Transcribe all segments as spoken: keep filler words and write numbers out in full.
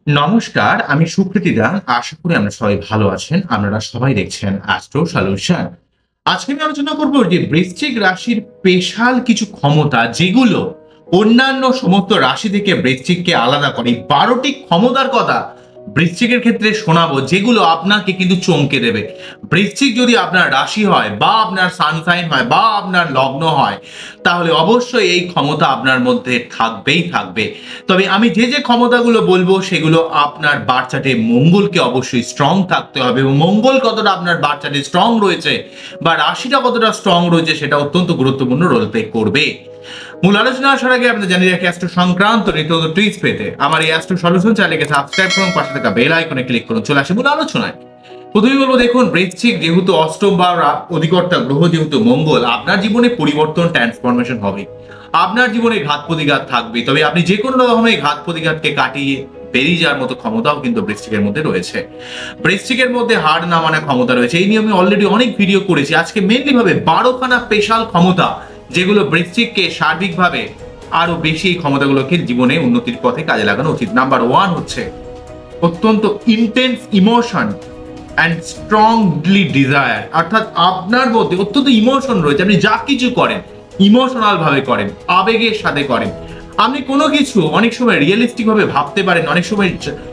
নমস্কার, আমি সুপ্রীতি দাস। আশা করি আমরা সবাই ভালো আছেন। আপনারা সবাই দেখছেন অ্যাস্ট্রো সলিউশন। আজকে আমি আলোচনা করব যে বৃশ্চিক রাশির স্পেশাল কিছু ক্ষমতা যেগুলো অন্যান্য সমস্ত রাশি থেকে বৃশ্চিককে আলাদা করে। বারোটি ক্ষমতার কথা বৃশ্চিকের ক্ষেত্রে শোনাবো, যেগুলো আপনাকে কিন্তু চমকে দেবে। বৃশ্চিক যদি আপনার রাশি হয় বা আপনার সানসাইন হয় বা আপনার লগ্ন হয়, তাহলে অবশ্যই এই ক্ষমতা আপনার মধ্যে থাকবেই থাকবে। তবে আমি যে যে ক্ষমতাগুলো বলবো সেগুলো আপনার বার্থ চার্টে মঙ্গলকে অবশ্যই স্ট্রং থাকতে হবে, এবং মঙ্গল কতটা আপনার বার্থ চার্টে স্ট্রং রয়েছে বা রাশিটা কতটা স্ট্রং রয়েছে সেটা অত্যন্ত গুরুত্বপূর্ণ রোল প্লে করবে। মূল আলোচনা আসার আগে আপনাদের জানিয়ে রাখি, অ্যাস্ট্রো সংক্রান্ত নিত্য নতুন টিপস পেতে আমার এই অ্যাস্ট্রো সলিউশন চ্যানেলকে সাবস্ক্রাইব করুন, পাশে থাকা বেল আইকনে ক্লিক করুন। চলে আসে মূল আলোচনায়। প্রথমেই বলবো, দেখুন, বৃশ্চিক যেহেতু অষ্টম বা অধিকর্তা গ্রহ যেহেতু মঙ্গল, আপনার জীবনে পরিবর্তন ট্রান্সফরমেশন হবে। আপনার জীবনে ঘাত প্রতিঘাত থাকবে, তবে আপনি যে কোনো রকমের ঘাত প্রতিঘাতকে কাটিয়ে বেরিয়ে যাওয়ার মতো ক্ষমতাও কিন্তু বৃশ্চিকের মধ্যে রয়েছে। বৃশ্চিকের মধ্যে হার না মানার ক্ষমতা রয়েছে। এই নিয়ে আমি অলরেডি অনেক ভিডিও করেছি। আজকে মেনলি ভাবে বারোখানা স্পেশাল ক্ষমতা যেগুলো বৃশ্চিককে সার্বিকভাবে আরো বেশি এই ক্ষমতাগুলোকে জীবনে উন্নতির পথে কাজে লাগানো উচিত। নাম্বার ওয়ান হচ্ছে অত্যন্ত intense emotion and strongly desire, অর্থাৎ আপনার মধ্যে অত্যন্ত ইমোশন রয়েছে। আপনি যা কিছু করেন ইমোশনাল ভাবে করেন, আবেগের সাথে করেন। আপনি কোনো কিছু অনেক সময় রিয়েলিস্টিক ভাবে ভাবতে পারেন, অনেক সময়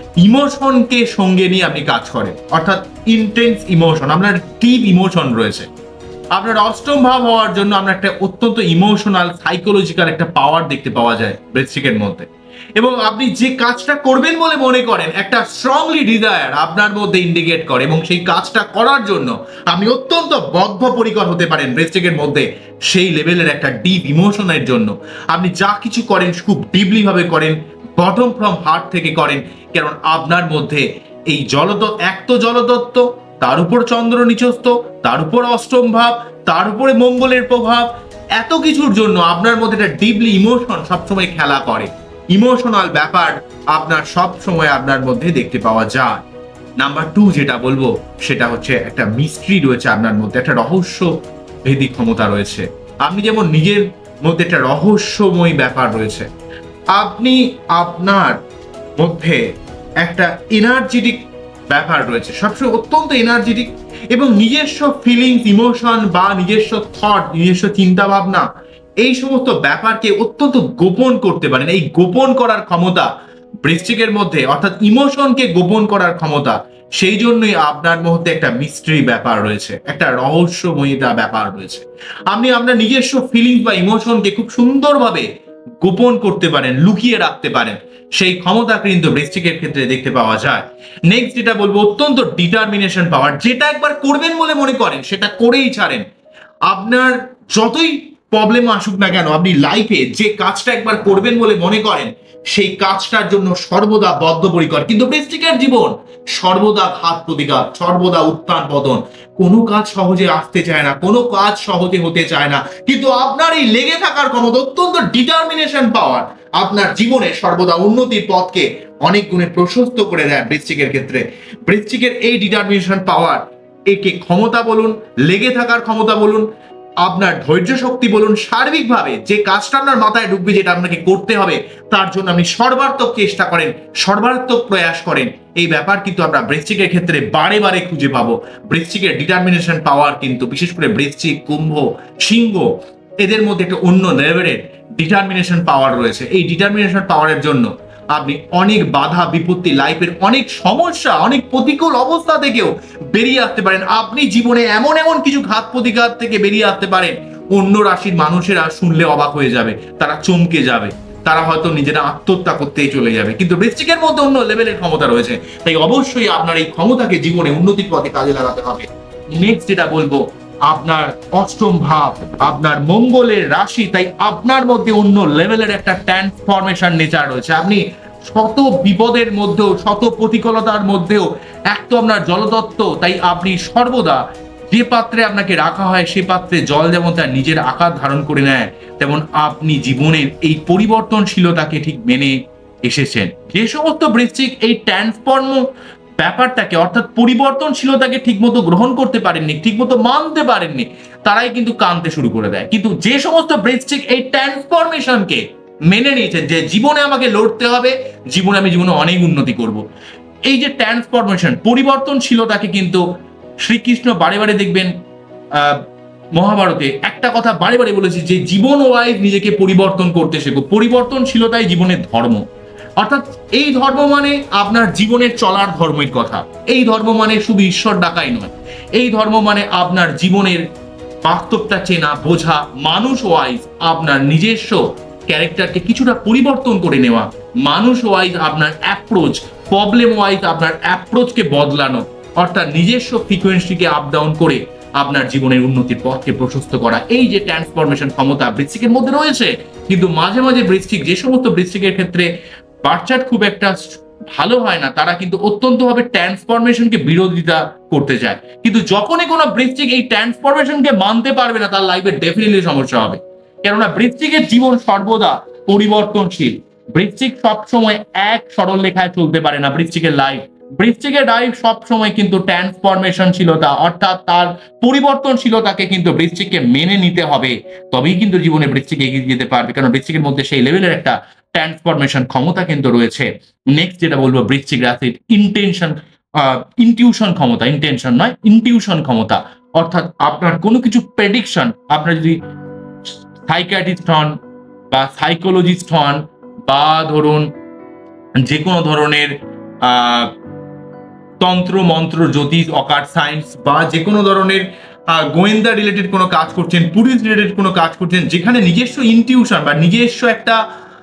ইমোশনকে সঙ্গে নিয়ে আপনি কাজ করেন, অর্থাৎ ইন্টেন্স ইমোশন, আপনার ডিপ ইমোশন রয়েছে। আপনার অষ্টম ভাব হওয়ার জন্য আপনার একটা অত্যন্ত ইমোশনাল সাইকোলজিক্যাল একটা পাওয়ার দেখতে পাওয়া যায় বৃশ্চিকের মধ্যে, এবং আপনি যে কাজটা করবেন বলে মনে করেন একটা স্ট্রংলি ডিজায়ার আপনার মধ্যে ইন্ডিকেট করে, এবং সেই কাজটা করার জন্য আপনি অত্যন্ত বদ্ধপরিকর হতে পারেন বৃশ্চিকের মধ্যে। সেই লেভেলের একটা ডিপ ইমোশনের জন্য আপনি যা কিছু করেন খুব ডিপলি ভাবে করেন, বটম ফ্রম হার্ট থেকে করেন, কারণ আপনার মধ্যে এই জলতত্ত্ব, এক তো জলতত্ত্ব, তার উপর চন্দ্র নিচস্থ, তার উপর অষ্টম ভাব, তার উপরে মঙ্গলের প্রভাব, এত কিছুর জন্য আপনার মধ্যে একটা ডিপলি ইমোশন সবসময় খেলা করে। ইমোশনাল ব্যাপার আপনার সব সময় আপনার মধ্যে দেখতে পাওয়া যায়। নাম্বার টু যেটা বলবো সেটা হচ্ছে একটা মিস্ট্রি রয়েছে আপনার মধ্যে, একটা রহস্য ভেদী ক্ষমতা রয়েছে। আপনি যেমন নিজের মধ্যে একটা রহস্যময় ব্যাপার রয়েছে, আপনি আপনার মধ্যে একটা এনার্জেটিক ব্যাপার রয়েছে, সবসময় অত্যন্ত এনার্জেটিক, এবং নিজস্ব ফিলিংস, ইমোশন বা নিজস্ব থট, নিজস্ব চিন্তা ভাবনা, এই সমস্ত ব্যাপারকে অত্যন্ত গোপন করতে পারেন। এই গোপন করার ক্ষমতা বৃশ্চিকের মধ্যে, অর্থাৎ ইমোশনকে গোপন করার ক্ষমতা, সেই জন্যই আপনার মধ্যে একটা মিস্ট্রি ব্যাপার রয়েছে, একটা রহস্যময়িতা ব্যাপার রয়েছে। আপনি আপনার নিজস্ব ফিলিংস বা ইমোশনকে খুব সুন্দরভাবে গোপন করতে পারেন, লুকিয়ে রাখতে পারেন। সেই ক্ষমতা কিন্তু বৃশ্চিকের ক্ষেত্রে দেখতে পাওয়া যায়। নেক্সট যেটা বলবো, অত্যন্ত ডিটারমিনেশন পাওয়ার। যেটা একবার করবেন বলে মনে করেন সেটা করেই ছাড়েন। আপনার যতই প্রবলেম আসুক না কেন, আপনি লাইফে যে কাজটা একবার করবেন বলে মনে করেন সেই কাজটার জন্য সর্বদা বদ্ধপরিকর। কিন্তু বৃশ্চিকের জীবন সর্বদা ঘাত প্রতিঘাত, সর্বদা উত্থান পতন। কোনো কাজ সহজে আসতে চায় না, কোনো কাজ সহজে হতে চায় না, কিন্তু আপনার এই লেগে থাকার ক্ষমতা, অত্যন্ত ডিটারমিনেশন পাওয়ার আপনার জীবনে সর্বদা উন্নতির পথকে অনেক গুণে প্রশস্ত করে দেয় বৃশ্চিকের ক্ষেত্রে। বৃশ্চিকের এই ডিটারমিনেশন পাওয়ার, একে ক্ষমতা বলুন, লেগে থাকার ক্ষমতা বলুন, আপনার ধৈর্য শক্তি বলুন, সার্বিকভাবে যে কাজটা আপনার মাথায় ঢুকবে, যেটা আপনাকে করতে হবে, তার জন্য আপনি সর্বাত্মক চেষ্টা করেন, সর্বাত্মক প্রয়াস করেন। এই ব্যাপার কিন্তু আমরা বৃশ্চিকের ক্ষেত্রে বারে বারে খুঁজে পাবো। বৃশ্চিকের ডিটারমিনেশন পাওয়ার কিন্তু বিশেষ করে বৃশ্চিক, কুম্ভ, সিংহ, এদের মধ্যে একটা অন্য লেভেলের ডিটারমিনেশন পাওয়ার রয়েছে। এই ডিটারমিনেশন পাওয়ারের জন্য আপনি অনেক বাধা বিপত্তি, লাইফের অনেক সমস্যা, অনেক প্রতিকূল অবস্থা থেকেও বেরিয়ে আসতে পারেন। আপনি জীবনে এমন এমন কিছু ঘাত প্রতিঘাত থেকে বেরিয়ে আসতে পারেন, অন্য রাশির মানুষেরা শুনলে অবাক হয়ে যাবে, তারা চমকে যাবে, তারা হয়তো নিজেরা আত্মহত্যা করতেই চলে যাবে। কিন্তু বৃশ্চিকের মধ্যে অন্য লেভেলের ক্ষমতা রয়েছে, তাই অবশ্যই আপনার এই ক্ষমতাকে জীবনে উন্নতির পথে কাজে লাগাতে হবে। নেক্সট যেটা বলবো, আপনার অষ্টম ভাব আপনার মঙ্গলের রাশি, তাই আপনার মধ্যে অন্য লেভেলের একটা ট্রান্সফরমেশন নেচার রয়েছে। আপনি শত বিপদের মধ্যেও, শত প্রতিকূলতার মধ্যেও, এক তো আপনার জলতত্ত্ব, তাই আপনি সর্বদা যে পাত্রে আপনাকে রাখা হয় সে পাত্রে জল যেমন তার নিজের আকার ধারণ করে নেয়, তেমন আপনি জীবনের এই পরিবর্তনশীলতাকে ঠিক মেনে এসেছেন। যে সমস্ত বৃশ্চিক এই ট্রান্সফর্ম ব্যাপারটাকে, অর্থাৎ পরিবর্তনশীলতাকে ঠিকমতো গ্রহণ করতে পারেননি, ঠিকমতো মানতে পারেননি, তারাই কিন্তু কাঁদতে শুরু করে দেয়। কিন্তু যে সমস্ত বৃশ্চিক এই ট্রান্সফরমেশনকে মেনে নিয়েছেন যে জীবনে আমাকে লড়তে হবে, জীবনে আমি জীবনে অনেক উন্নতি করব। এই যে ট্রান্সফরমেশন, পরিবর্তনশীলতাকে কিন্তু শ্রীকৃষ্ণ বারে বারে দেখবেন আহ মহাভারতে একটা কথা বারে বারে বলেছি যে জীবন ওয়াইজ নিজেকে পরিবর্তন করতে শেখো। পরিবর্তনশীলতাই জীবনের ধর্ম। অর্থাৎ এই ধর্ম মানে আপনার জীবনের চলার ধর্মের কথা। এই ধর্ম মানে শুধু ঈশ্বর ডাকাই নয়, এই ধর্ম মানে আপনার জীবনের বাস্তবটা চেনা, বোঝা, মানুষ ওয়াইজ আপনার নিজস্ব ক্যারেক্টারকে কিছুটা পরিবর্তন করে নেওয়া, মানুষ ওয়াইজ আপনার অ্যাপ্রোচ, প্রবলেম ওয়াইজ আপনার অ্যাপ্রোচকে বদলানো, অর্থাৎ নিজস্ব ফ্রিকোয়েন্সিকে আপ ডাউন করে আপনার জীবনের উন্নতির পথকে প্রশস্ত করা। এই যে ট্রান্সফরমেশন ক্ষমতা বৃশ্চিকের মধ্যে রয়েছে। কিন্তু মাঝে মাঝে বৃশ্চিক, যে সমস্ত বৃশ্চিকের ক্ষেত্রে বার্চার্ট খুব একটা ভালো হয় না, তারা কিন্তু অত্যন্তভাবে ট্রান্সফরমেশনকে বিরোধিতা করতে চায়। কিন্তু যখনই কোনো বৃশ্চিক এই ট্রান্সফরমেশনকে মানতে পারবে না, তার লাইফে ডেফিনেটলি সমস্যা হবে। কেননা বৃশ্চিকের জীবন সর্বদা পরিবর্তনশীল। বৃশ্চিক সবসময় এক সরল রেখায় চলতে পারে না। বৃশ্চিকের লাইফ বৃশ্চিকের লাইফ সবসময় কিন্তু ট্রান্সফরমেশনশীলতা, অর্থাৎ তার পরিবর্তনশীলতাকে কিন্তু বৃশ্চিককে মেনে নিতে হবে। তবেই কিন্তু জীবনে বৃশ্চিক এগিয়ে যেতে পারবে, কারণ বৃশ্চিকের মধ্যে সেই লেভেলের একটা ট্রান্সফরমেশন ক্ষমতা কিন্তু রয়েছে। নেক্সট যেটা বলবো, বৃশ্চিক রাশির ইন্টেনশন, ইনটিউশন ক্ষমতা, ইন্টেনশন নয়, ইনটিউশন ক্ষমতা। অর্থাৎ আপনার কোনো কিছু প্রেডিকশন, আপনার যদি সাইকিয়াট্রিস্ট হন বা সাইকোলজিস্ট হন বা ধরুন যে কোনো ধরনের আহ তন্ত্র মন্ত্র জ্যোতিষ অকাল্ট সায়েন্স বা যে কোনো ধরনের গোয়েন্দা রিলেটেড কোনো কাজ করছেন, পুলিশ রিলেটেড কোনো কাজ করছেন, যেখানে নিজস্ব ইনটিউশন বা নিজস্ব একটা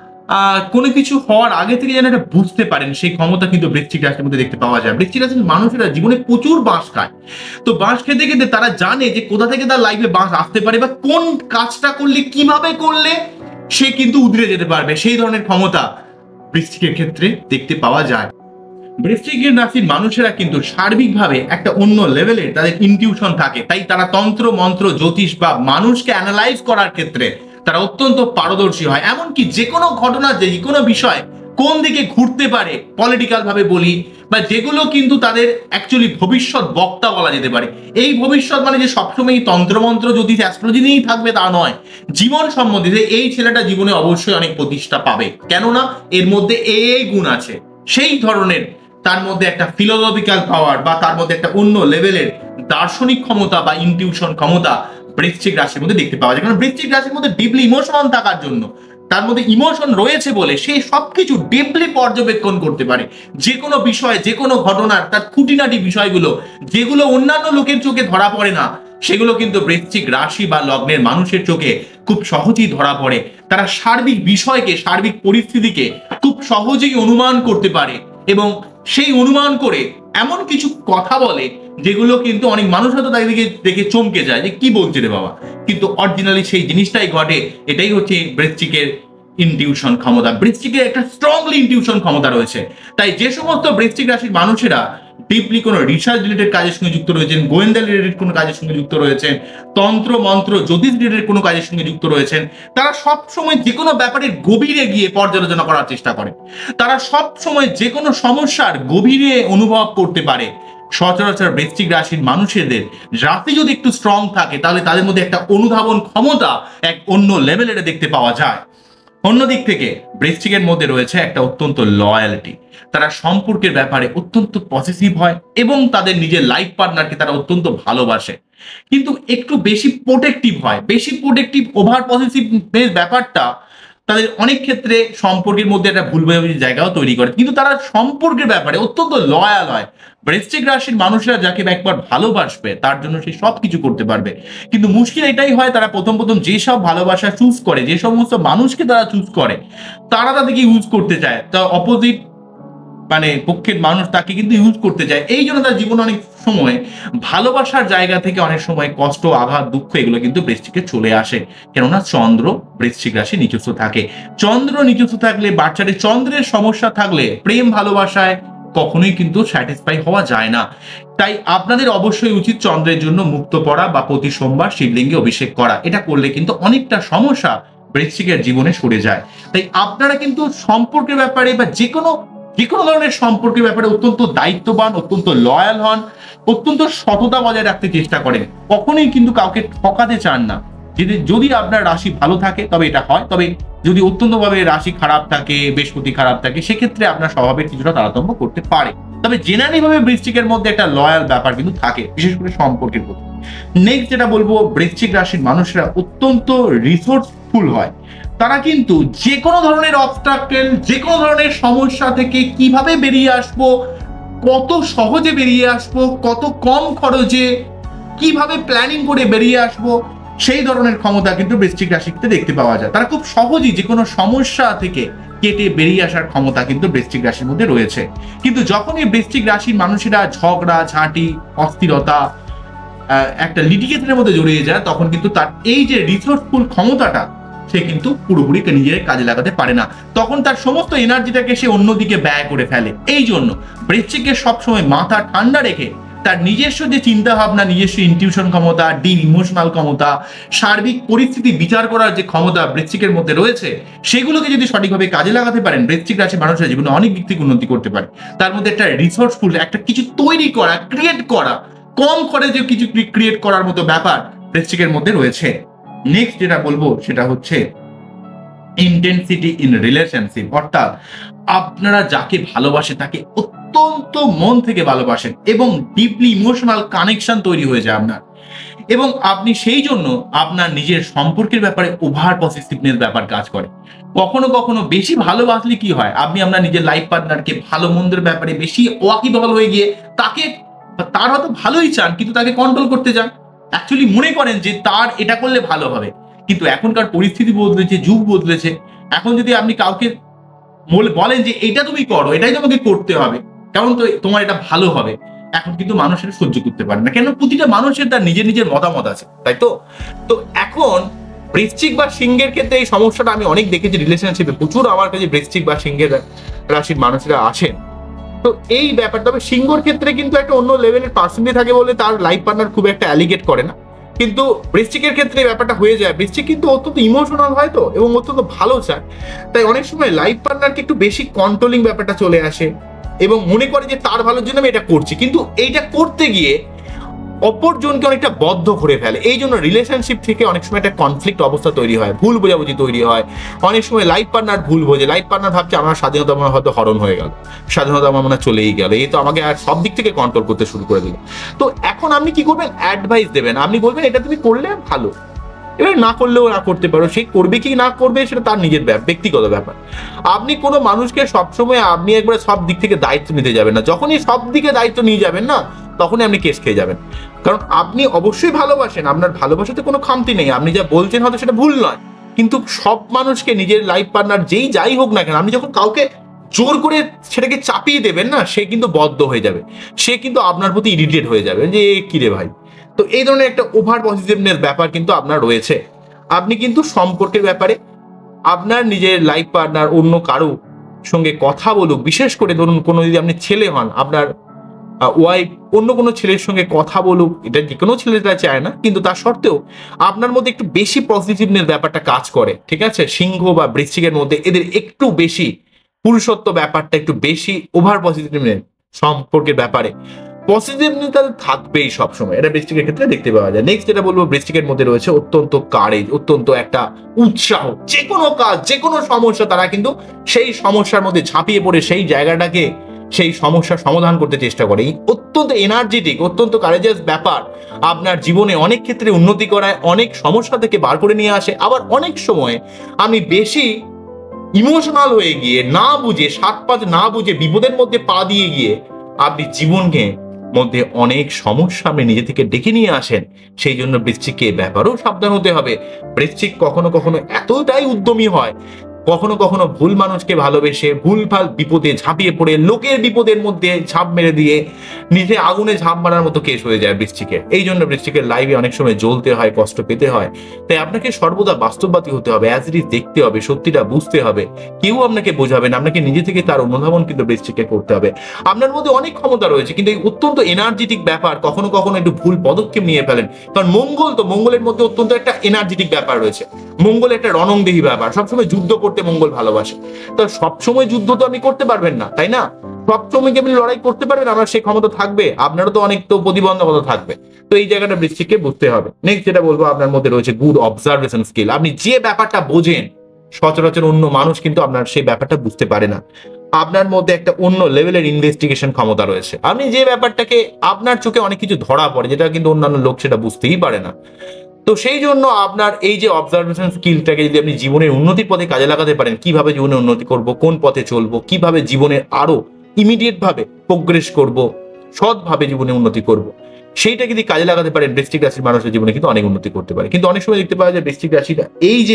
কোনো কিছু হওয়ার আগে থেকে যেন এটা বুঝতে পারেন, সেই ক্ষমতা কিন্তু বৃশ্চিক রাশির মধ্যে দেখতে পাওয়া যায়। বৃশ্চিক রাশির মানুষেরা জীবনে প্রচুর বাঁশ খায়। তো বাঁশ খেতে খেতে তারা জানে যে কোথা থেকে তার লাইফে বাঁশ আসতে পারে বা কোন কাজটা করলে কিভাবে করলে সে কিন্তু উদরে যেতে পারবে, সেই ধরনের ক্ষমতা বৃশ্চিকের ক্ষেত্রে দেখতে পাওয়া যায়। বৃশ্চিক রাশির মানুষেরা কিন্তু সার্বিকভাবে একটা অন্য লেভেলের তাদের ইনটিউশন থাকে, তাই তারা তন্ত্র মন্ত্র জ্যোতিষ বা মানুষকে অ্যানালাইজ করার ক্ষেত্রে তারা অত্যন্ত পারদর্শী হয়। এমনকি যে কোনো ঘটনা, যে কোনো বিষয় কোন দিকে ঘুরতে পারে পলিটিক্যাল ভাবে বলি, বা যেগুলো কিন্তু তাদের অ্যাকচুয়ালি ভবিষ্যৎ বক্তা বলা যেতে পারে। এই ভবিষ্যৎ মানে যে সবসময় তন্ত্রমন্ত্র জ্যোতিষ অ্যাস্ট্রোলজি নিয়েই থাকবে তা নয়। জীবন সম্বন্ধে এই ছেলেটা জীবনে অবশ্যই অনেক প্রতিষ্ঠা পাবে, কেননা এর মধ্যে এই গুণ আছে। সেই ধরনের তার মধ্যে একটা ফিলোসফিক্যাল পাওয়ার বা তার মধ্যে একটা অন্য লেভেলের দার্শনিক ক্ষমতা বা ইনটিউশন ক্ষমতা বৃশ্চিক রাশির মধ্যে দেখতে পাওয়া যায়। কারণ বৃশ্চিক রাশির মধ্যে ডিপলি ইমোশন থাকার জন্য, তার মধ্যে ইমোশন রয়েছে বলে সে সবকিছু ডিপলি পর্যবেক্ষণ করতে পারে। যে কোনো বিষয়, যে কোনো ঘটনার তার খুঁটিনাটি বিষয়গুলো যেগুলো অন্যান্য লোকের চোখে ধরা পড়ে না, সেগুলো কিন্তু বৃশ্চিক রাশি বা লগ্নের মানুষের চোখে খুব সহজেই ধরা পড়ে। তারা সার্বিক বিষয়কে, সার্বিক পরিস্থিতিকে খুব সহজেই অনুমান করতে পারে এবং সেই অনুমান করে এমন কিছু কথা বলে যেগুলো কিন্তু অনেক মানুষ হয়তো তাকে দেখে দেখে চমকে যায় যে কি বলছে রে বাবা, কিন্তু অরিজিনালি সেই জিনিসটাই ঘটে। এটাই হচ্ছে বৃশ্চিকের ইনটিউশন ক্ষমতা। বৃশ্চিকের একটা স্ট্রংলি ইনটিউশন ক্ষমতা রয়েছে। তাই যে সমস্ত বৃশ্চিক রাশির মানুষেরা ডিপলি কোনো রিসার্চ রিলেটেড কাজের সঙ্গে যুক্ত রয়েছেন, গোয়েন্দা রিলেটেড কোনো কাজের সঙ্গে যুক্ত রয়েছেন, তন্ত্র মন্ত্র জ্যোতিষ রিলেটেড কোনো কাজের সঙ্গে যুক্ত রয়েছেন, তারা সব সময় যে কোনো ব্যাপারের গভীরে গিয়ে পর্যালোচনা করার চেষ্টা করে। তারা সব সময় যে কোনো সমস্যার গভীরে অনুভব করতে পারে। সচরাচর বৃশ্চিক রাশির মানুষেদের রাশি যদি একটু স্ট্রং থাকে, তাহলে তাদের মধ্যে একটা অনুধাবন ক্ষমতা এক অন্য লেভেলের দেখতে পাওয়া যায়। অন্যদিক থেকে বৃশ্চিকের মধ্যে রয়েছে একটা অত্যন্ত লয়ালিটি। তারা সম্পর্কের ব্যাপারে অত্যন্ত পসেসিভ হয় এবং তাদের নিজের লাইফ পার্টনারকে তারা অত্যন্ত ভালোবাসে, কিন্তু একটু বেশি প্রোটেক্টিভ হয়। বেশি প্রোটেক্টিভ, ওভার পসেসিভ ব্যাপারটা তাদের অনেক ক্ষেত্রে সম্পর্কের মধ্যে একটা ভুল বোঝাবুঝির জায়গাও তৈরি করে। কিন্তু তারা সম্পর্কের ব্যাপারে অত্যন্ত লয়াল হয়। বৃশ্চিক রাশির মানুষরা যাকে একবার ভালোবাসবে তার জন্য সে সব কিছু করতে পারবে। কিন্তু মুশকিল এটাই হয়, তারা প্রথম প্রথম যেসব ভালোবাসা চুজ করে, যে সমস্ত মানুষকে তারা চুজ করে, তারা তাদেরকে ইউজ করতে চায়। তা অপোজিট মানে পক্ষের মানুষ তাকে কিন্তু ইউজ করতে চায়। এই জন্য তার জীবনে অনেক সময় ভালোবাসার জায়গা থেকে অনেক সময় কষ্ট, আঘাত, দুঃখ এগুলো কিন্তু বৃশ্চিকে চলে আসে। কেননা চন্দ্র বৃশ্চিক রাশি নিচস্থ থাকে। চন্দ্র নিচস্থ থাকলে, বাচ্চাদের চন্দ্রের সমস্যা থাকলে প্রেম ভালোবাসায় কখনোই কিন্তু স্যাটিসফাই হওয়া যায় না। তাই আপনাদের অবশ্যই উচিত চন্দ্রের জন্য মুক্ত পড়া বা প্রতি সোমবার শিবলিঙ্গে অভিষেক করা। এটা করলে কিন্তু অনেকটা সমস্যা বৃশ্চিকের জীবনে সরে যায়। তাই আপনারা কিন্তু সম্পর্কের ব্যাপারে বা যে কোনো যে কোনো ধরনের সম্পর্কের ব্যাপারে অত্যন্ত দায়িত্ববান, অত্যন্ত লয়াল হন, অত্যন্ত সততা বজায় রাখতে চেষ্টা করেন। কখনোই কিন্তু কাউকে ঠকাতে চান না। যদি যদি আপনার রাশি ভালো থাকে তবে এটা হয়, তবে যদি অত্যন্তভাবে রাশি খারাপ থাকে, বৃহস্পতি খারাপ থাকে, সেক্ষেত্রে আপনার স্বভাবের কিছুটা তারতম্য করতে পারে। তবে জেনারেলি ভাবে বৃশ্চিকের মধ্যে একটা লয়াল ব্যাপার কিন্তু থাকে, বিশেষ করে সম্পর্কের প্রতি। নেক্সট যেটা বলবো, বৃশ্চিক রাশির মানুষরা অত্যন্ত রিসোর্সফুল হয়। তারা কিন্তু যে কোনো ধরনের অবস্ট্রাকল, যে কোনো ধরনের সমস্যা থেকে কিভাবে বেরিয়ে আসবো, কত সহজে বেরিয়ে আসবো, কত কম খরচে কিভাবে প্ল্যানিং করে বেরিয়ে আসবো, সেই ধরনের ক্ষমতা কিন্তু বৃশ্চিক রাশিতে দেখতে পাওয়া যায়। তারা খুব সহজেই যে কোনো সমস্যা থেকে কেটে বেরিয়ে আসার ক্ষমতা কিন্তু বৃশ্চিক রাশির মধ্যে রয়েছে। কিন্তু যখনই বৃশ্চিক রাশির মানুষেরা ঝগড়া ঝাঁটি, অস্থিরতা, একটা লিটিগেশনের মধ্যে জড়িয়ে যায়, তখন কিন্তু তার এই যে রিসোর্সফুল ক্ষমতাটা সে কিন্তু পুরোপুরি নিজের কাজে লাগাতে পারে না। তখন তার সমস্ত এনার্জিটাকে সে অন্যদিকে ব্যয় করে ফেলে। এই জন্য বৃশ্চিকের সবসময় মাথা ঠান্ডা রেখে তার নিজস্ব যে চিন্তা ভাবনা, নিজস্ব ইনটিউশন ক্ষমতা, ডিপ ইমোশনাল ক্ষমতা, সার্বিক পরিস্থিতি বিচার করার যে ক্ষমতা বৃশ্চিকের মধ্যে রয়েছে, সেগুলোকে যদি সঠিকভাবে কাজে লাগাতে পারেন, বৃশ্চিক রাশির মানুষরা জীবনে অনেক দিক থেকে উন্নতি করতে পারে। তার মধ্যে একটা রিসোর্সফুল, একটা কিছু তৈরি করা, ক্রিয়েট করা, কম খরচে কিছু ক্রিয়েট করার মতো ব্যাপার বৃশ্চিকের মধ্যে রয়েছে। নেক্সট যেটা বলবো সেটা হচ্ছে ইন্টেন্সিটি ইন রিলেশনশিপ, অর্থাৎ আপনারা যাকে ভালোবাসে তাকে অত্যন্ত মন থেকে ভালোবাসেন এবং ডিপলি ইমোশনাল কানেকশন তৈরি হয়ে যায় আপনার, এবং আপনি সেই জন্য আপনার নিজের সম্পর্কের ব্যাপারে ওভার পসেসিভনেস ব্যাপার কাজ করে। কখনো কখনো বেশি ভালোবাসলে কি হয়, আপনি আপনার নিজের লাইফ পার্টনারকে ভালো মন্দের ব্যাপারে বেশি ওয়াকিবহাল হয়ে গিয়ে তাকে, তার হয়তো ভালোই চান কিন্তু তাকে কন্ট্রোল করতে যান। অ্যাকচুয়ালি মনে করেন যে তার এটা করলে ভালো হবে, কিন্তু এখনকার পরিস্থিতি বদলেছে, যুগ বদলেছে। এখন যদি আপনি কাউকে বলেন যে এটা তুমি করো, এটাই তোমাকে করতে হবে, কারণ তো তোমার এটা ভালো হবে, এখন কিন্তু মানুষ এটা সহ্য করতে পারে না। কেন? প্রতিটা মানুষের তার নিজের নিজের মতামত আছে, তাই তো। তো এখন বৃশ্চিক বা সিংহের ক্ষেত্রে এই সমস্যাটা আমি অনেক দেখেছি রিলেশনশিপে, প্রচুর আমার কাছে বৃশ্চিক বা সিংহের রাশির মানুষরা আসেন। তো এই ব্যাপার, তবে সিংহর ক্ষেত্রে কিন্তু একটা অন্য লেভেলের পার্সেন্টেজ থাকে বলে তার লাইফ পার্টনার খুব একটা অ্যালিগেট করে না, কিন্তু বৃশ্চিকের ক্ষেত্রে ব্যাপারটা হয়ে যায়। বৃশ্চিক কিন্তু অত্যন্ত ইমোশনাল হয় তো, এবং অত্যন্ত ভালো চায়, তাই অনেক সময় লাইফ পার্টনারকে একটু বেশি কন্ট্রোলিং ব্যাপারটা চলে আসে এবং মনে করে যে তার ভালোর জন্য আমি এটা করছি, কিন্তু এইটা করতে গিয়ে অপরজনকে অনেকটা বদ্ধ করে ফেলে। এই জন্য রিলেশনশিপ থেকে অনেক সময় একটা কনফ্লিক্ট অবস্থা তৈরি হয়, ভুল বোঝাবুঝি তৈরি হয়। অনেক সময় লাইফ পার্টনার ভুল বোঝে, লাইফ পার্টনার ভাবছে আমার স্বাধীনতা মনে হয়তো হরণ হয়ে গেল, স্বাধীনতা আমার মনে চলেই গেল, এই তো আমাকে আর সব দিক থেকে কন্ট্রোল করতে শুরু করে দিল। তো এখন আপনি কি করবেন? অ্যাডভাইস দেবেন, আপনি বলবেন এটা তুমি করলে ভালো, এবার না করলেও না করতে পারো, সে করবে কি না করবে সেটা তার নিজের ব্যক্তিগত ব্যাপার। আপনি কোনো মানুষকে সবসময় আপনি একবারে সব দিক থেকে দায়িত্ব নিতে যাবেন না। যখনই সব দিকে দায়িত্ব নিয়ে যাবেন না, তখনই আপনি কেস খেয়ে যাবেন। কারণ আপনি অবশ্যই ভালোবাসেন, আপনার ভালোবাসাতে কোনো খামতি নেই, আপনি যা বলছেন হয়তো সেটা ভুল নয়, কিন্তু সব মানুষকে নিজের লাইফ পার্টনার যেই যাই হোক না কেন, আপনি যখন কাউকে জোর করে সেটাকে চাপিয়ে দেবেন না, সে কিন্তু বদ্ধ হয়ে যাবে, সে কিন্তু আপনার প্রতি ইরিটেট হয়ে যাবে যে কি রে ভাই। তো এই ধরনের একটা ওভার পজিটিভনেস ব্যাপার কিন্তু আপনার রয়েছে। আপনি কিন্তু সম্পর্কের ব্যাপারে আপনার নিজের লাইফ পার্টনার অন্য কারো সঙ্গে কথা বলুক, বিশেষ করে ধরুন কোনো যদি আপনি ছেলে হন, আপনার ওয়াইফ অন্য কোনো ছেলের সঙ্গে কথা বলুক, এটা যে কোনো ছেলেটা চায় না, কিন্তু তার সত্ত্বেও আপনার মধ্যে একটু বেশি পজিটিভনেস ব্যাপারটা কাজ করে, ঠিক আছে। সিংহ বা বৃশ্চিকের মধ্যে এদের একটু বেশি পুরুষত্ব ব্যাপারটা একটু বেশি, ওভার পজিটিভনেস সম্পর্কের ব্যাপারে পজিটিভনেস থাকবেই সবসময়, এটা বৃশ্চিকের ক্ষেত্রে দেখতে পাওয়া যায়। নেক্সট যেটা বলবো, বৃশ্চিকের মধ্যে রয়েছে অত্যন্ত কারেজ, অত্যন্ত একটা উৎসাহ, যে কোনো কাজ, যে কোনো সমস্যা তারা কিন্তু সেই সমস্যার মধ্যে ঝাঁপিয়ে পড়ে সেই জায়গাটাকে, সেই সমস্যার সমাধান করতে চেষ্টা করে। এই অত্যন্ত এনার্জেটিক, অত্যন্ত কারেজাস ব্যাপার আপনার জীবনে অনেক ক্ষেত্রে উন্নতি করায়, অনেক সমস্যা থেকে বার করে নিয়ে আসে। আবার অনেক সময় আমি বেশি ইমোশনাল হয়ে গিয়ে না বুঝে, সাত পাঁচ না বুঝে বিপদের মধ্যে পা দিয়ে গিয়ে আপনি জীবনকে মধ্যে অনেক সমস্যা আপনি নিজে থেকে ডেকে নিয়ে আসেন। সেই জন্য বৃশ্চিককে ব্যাপারেও সাবধান হতে হবে। বৃশ্চিক কখনো কখনো এতটাই উদ্যমী হয়, কখনো কখনো ভুল মানুষকে ভালোবেসে ভুলভাল বিপদে ঝাঁপিয়ে পড়ে লোকের বিপদের মধ্যে ঝাঁপ মেরে দিয়ে নিজে আগুনে ঝাঁপ মারার মতো কেস হয়ে যায় বৃশ্চিকের। এই জন্য বৃশ্চিকের লাইফে অনেক সময় জ্বলতে হয়, কষ্ট পেতে হয়। তাই আপনাকে সর্বদা বাস্তববাদী হতে হবে, অ্যাজ ইট ইজ দেখতে হবে, সত্যিটা বুঝতে হবে। কেউ আপনাকে বোঝাবে না, আপনাকে নিজে থেকে তার অনুধাবন কিন্তু বৃশ্চিককে করতে হবে। আপনার মধ্যে অনেক ক্ষমতা রয়েছে, কিন্তু এই অত্যন্ত এনার্জেটিক ব্যাপার কখনো কখনো একটু ভুল পদক্ষেপ নিয়ে ফেলেন। কারণ মঙ্গল তো, মঙ্গলের মধ্যে অত্যন্ত একটা এনার্জেটিক ব্যাপার রয়েছে। মঙ্গল একটা রণংদেহী ব্যাপার, সবসময় যুদ্ধ করতে মঙ্গল ভালোবাসে। তো সবসময় যুদ্ধ তো আপনি করতে পারবেন না, তাই না? সবসময় কি আপনি লড়াই করতে পারবেন? আপনার সেই ক্ষমতা থাকবে? আপনারও তো অনেক তো প্রতিবন্ধকতা থাকবে। তো এই জায়গাটা বৃশ্চিককে বুঝতে হবে। নেক্সট যেটা বলবো, আপনার মধ্যে রয়েছে গুড অবজারভেশন স্কিল। আপনি যে ব্যাপারটা বোঝেন সচরাচর অন্য মানুষ কিন্তু আপনার সেই ব্যাপারটা বুঝতে পারে না। আপনার মধ্যে একটা অন্য লেভেলের ইনভেস্টিগেশন ক্ষমতা রয়েছে। আপনি যে ব্যাপারটাকে আপনার চোখে অনেক কিছু ধরা পড়ে, যেটা কিন্তু অন্যান্য লোক সেটা বুঝতেই পারে না। তো সেই জন্য আপনার এই যে অবজারভেশন স্কিলটাকে যদি আপনি জীবনের উন্নতির পথে কাজে লাগাতে পারেন, কিভাবে জীবনে উন্নতি করব, কোন পথে চলবো, কিভাবে জীবনের আরো ইমিডিয়েট ভাবে প্রোগ্রেস করব, সৎভাবে জীবনে উন্নতি করব, সেইটা যদি কাজে লাগাতে পারেন, বৃশ্চিক রাশির মানুষের জীবনে কিন্তু অনেক উন্নতি করতে পারে। কিন্তু অনেক সময় দেখতে পাওয়া যায় বৃশ্চিক রাশিটা এই যে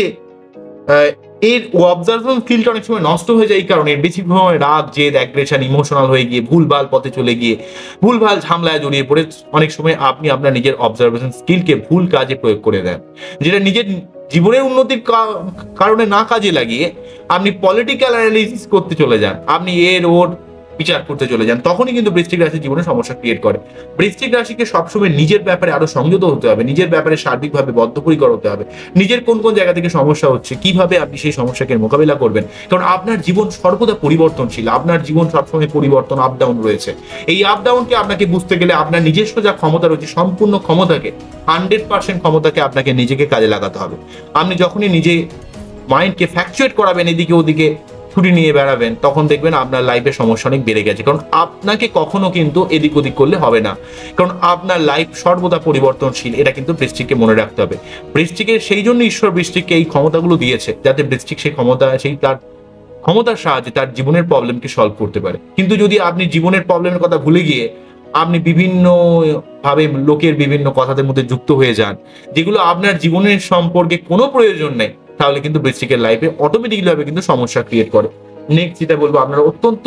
এর অবজারভেশন স্কিলটা অনেক সময় নষ্ট হয়ে যায় এই কারণে বেশি সময় রাগ, জেদ, অ্যাগ্রেশন, ইমোশনাল হয়ে গিয়ে ভুলভাল পথে চলে গিয়ে ভুলভাল ঝামেলায় জড়িয়ে পড়ে অনেক সময় আপনি আপনার নিজের অবজারভেশন স্কিলকে ভুল কাজে প্রয়োগ করে দেন, যেটা নিজের জীবনের উন্নতির কারণে না কাজে লাগিয়ে আপনি পলিটিক্যাল অ্যানালিসিস করতে চলে যান, আপনি এর ওর বিচার করতে চলে যান। তখনই কিন্তু বৃশ্চিক রাশির জীবনে সমস্যা ক্রিয়েট করে। বৃশ্চিক রাশিকে সবসময় নিজের ব্যাপারে আরো সংযত হতে হবে, নিজের ব্যাপারে সার্বিকভাবে বদ্ধপরিকর হতে হবে, নিজের কোন কোন জায়গা থেকে সমস্যা হচ্ছে, কিভাবে আপনি সেই সমস্যাকে মোকাবিলা করবেন। কারণ আপনার জীবন সর্বদা পরিবর্তনশীল, আপনার জীবন সবসময় পরিবর্তন, আপ ডাউন রয়েছে। এই আপ ডাউনকে আপনাকে বুঝতে গেলে আপনার নিজস্ব যা ক্ষমতা রয়েছে, সম্পূর্ণ ক্ষমতাকে, হান্ড্রেড পার্সেন্ট ক্ষমতাকে আপনাকে নিজেকে কাজে লাগাতে হবে। আপনি যখনই নিজে মাইন্ডকে ফ্যাকচুয়েট করাবেন, এদিকে ওদিকে ছুটি নিয়ে বেড়াবেন, তখন দেখবেন আপনার লাইফে সমস্যা অনেক বেড়ে গেছে। কারণ আপনাকে কখনো কিন্তু এদিক ওদিক করলে হবে না, কারণ আপনার লাইফ সর্বদা পরিবর্তনশীল। এটা কিন্তু বৃশ্চিককে মনে রাখতে হবে। বৃশ্চিকের সেই জন্য ঈশ্বর বৃশ্চিককে এই ক্ষমতাগুলো দিয়েছে, যাতে বৃশ্চিক সেই ক্ষমতা, সেই তার ক্ষমতার সাহায্যে তার জীবনের প্রবলেমকে সলভ করতে পারে। কিন্তু যদি আপনি জীবনের প্রবলেমের কথা ভুলে গিয়ে আপনি বিভিন্ন ভাবে লোকের বিভিন্ন কথাদের মধ্যে যুক্ত হয়ে যান, যেগুলো আপনার জীবনের সম্পর্কে কোনো প্রয়োজন নেই, তাহলে কিন্তু বৃশ্চিকের লাইফে অটোমেটিকলি ভাবে কিন্তু সমস্যা ক্রিয়েট করে। নেক্সট যেটা বলবো, আপনারা অত্যন্ত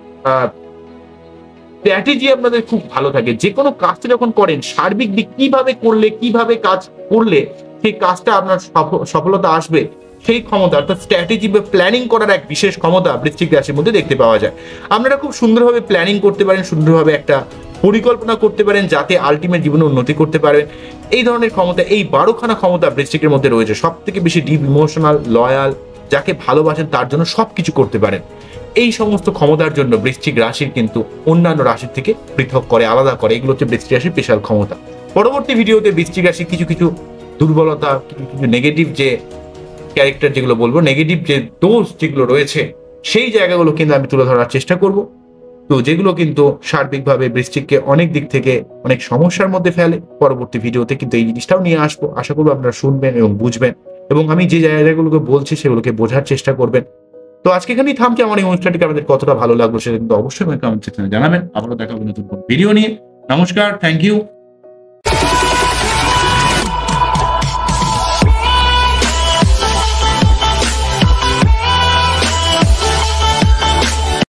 স্ট্র্যাটেজি আপনাদের খুব ভালো থাকে। যে কোনো কাজটা যখন করেন, সার্বিক দিক কিভাবে করলে, কিভাবে কাজ করলে সেই কাজটা আপনার সফলতা আসবে, সেই ক্ষমতা অর্থাৎ স্ট্র্যাটেজি বা প্ল্যানিং করার এক বিশেষ ক্ষমতা বৃশ্চিক রাশির মধ্যে দেখতে পাওয়া যায়। আপনারা খুব সুন্দরভাবে প্ল্যানিং করতে পারেন, সুন্দরভাবে একটা পরিকল্পনা করতে পারেন, যাতে আলটিমেট জীবনে উন্নতি করতে পারেন। এই ধরনের ক্ষমতা, এই বারোখানা ক্ষমতা বৃশ্চিকের মধ্যে রয়েছে। সব থেকে বেশি ডিপ ইমোশনাল, লয়াল, যাকে ভালোবাসেন তার জন্য সবকিছু করতে পারেন। এই সমস্ত ক্ষমতার জন্য বৃশ্চিক রাশির কিন্তু অন্যান্য রাশির থেকে পৃথক করে, আলাদা করে। এগুলো হচ্ছে বৃশ্চিক রাশির স্পেশাল ক্ষমতা। পরবর্তী ভিডিওতে বৃশ্চিক রাশির কিছু কিছু দুর্বলতা, কিছু কিছু নেগেটিভ যে ক্যারেক্টার যেগুলো বলবো, নেগেটিভ যে দোষ যেগুলো রয়েছে, সেই জায়গাগুলো কিন্তু আমি তুলে ধরার চেষ্টা করব। তো যেগুলো কিন্তু সার্বিকভাবে বৃশ্চিককে অনেক দিক থেকে অনেক সমস্যার মধ্যে ফেলে। পরবর্তী ভিডিওতে কিন্তু এই জিনিসটাও নিয়ে আসবো। আশা করবো আপনারা শুনবেন এবং বুঝবেন, এবং আমি যে জায়গাগুলোকে বলছি সেগুলোকে বোঝার চেষ্টা করবেন। তো আজকে এখানেই থামছি। আমার এই অনুষ্ঠানটিকে আমাদের কতটা ভালো লাগলো সেটা কিন্তু অবশ্যই কমেন্ট সেকশনে জানাবেন। আবারও দেখা হবে নতুন কোনো ভিডিও নিয়ে। নমস্কার, থ্যাংক ইউ।